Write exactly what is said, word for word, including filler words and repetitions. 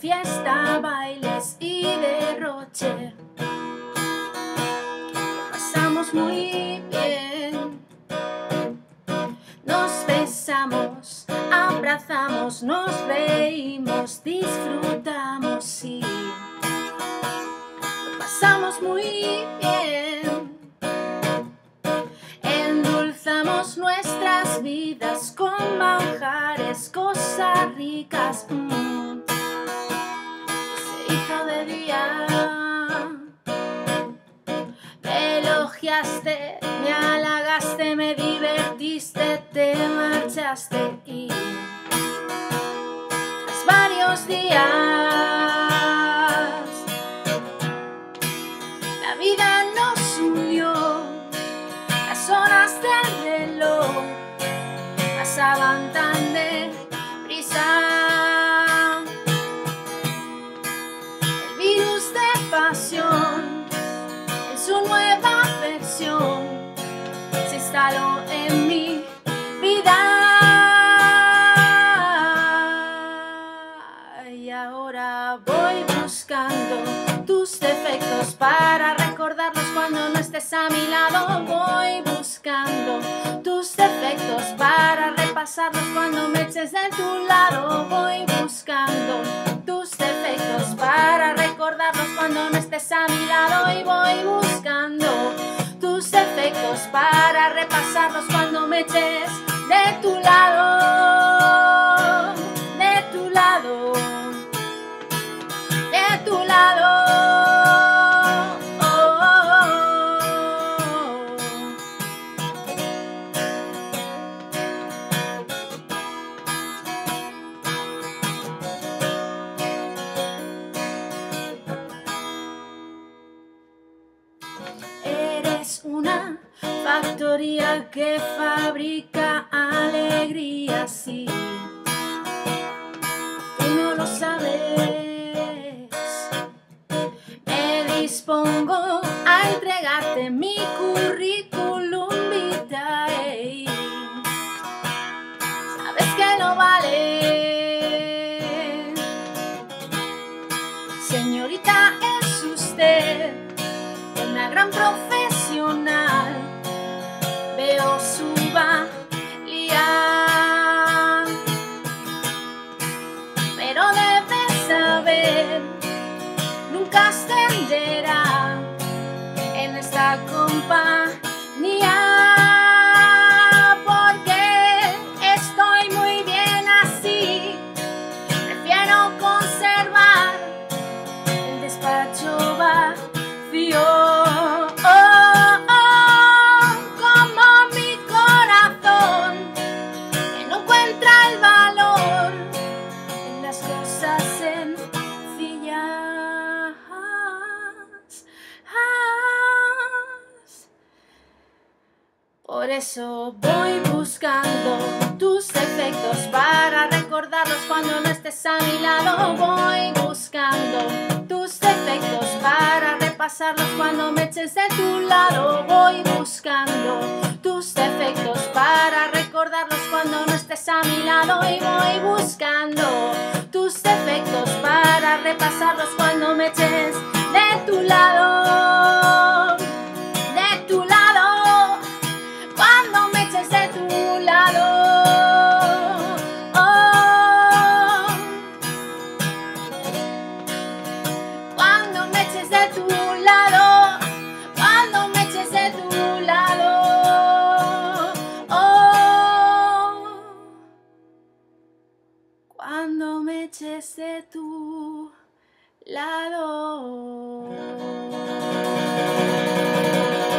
fiesta, bailes y derroche. Pasamos muy bien. Nos besamos, abrazamos, nos reímos, disfrutamos, sí. Lo pasamos muy bien. Endulzamos nuestras vidas con manjares, cosas ricas. Mm. Se hizo de día. Me elogiaste, me halagaste, me divertiste, te marchaste y tras varios días la vida nos unió. Las horas del reloj pasaban tan deprisa. El virus de pasión en su nueva versión se instaló en mi vida. Y ahora voy buscando tus defectos para recordarlos cuando no estés a mi lado. Voy buscando tus defectos para repasarlos cuando me eches de tu lado. Voy buscando tus defectos para recordarlos cuando no estés a mi lado. Y voy buscando tus defectos para repasarlos cuando me eches de tu lado, de tu lado, de tu lado. Eres una factoría que fabrica alegría, sí. Tú no lo sabes. Me dispongo a entregarte mi currículum vitae. Sabes que lo vale. Señorita, es usted una gran profesional. Veo su valía, pero debes saber, nunca ascenderá en esta compañía, porque estoy muy bien así. Prefiero conservar el despacho vacío. Por eso voy buscando tus defectos para recordarlos cuando no estés a mi lado. Voy buscando tus defectos para repasarlos cuando me eches de tu lado. Voy buscando tus defectos para recordarlos cuando no estés a mi lado. Y voy buscando tus defectos para repasarlos cuando me eches de tu lado, de tu lado. Cuando me eches de tu lado, oh. Cuando me eches de tu lado, cuando me eches de tu lado, oh. Cuando me eches de tu lado.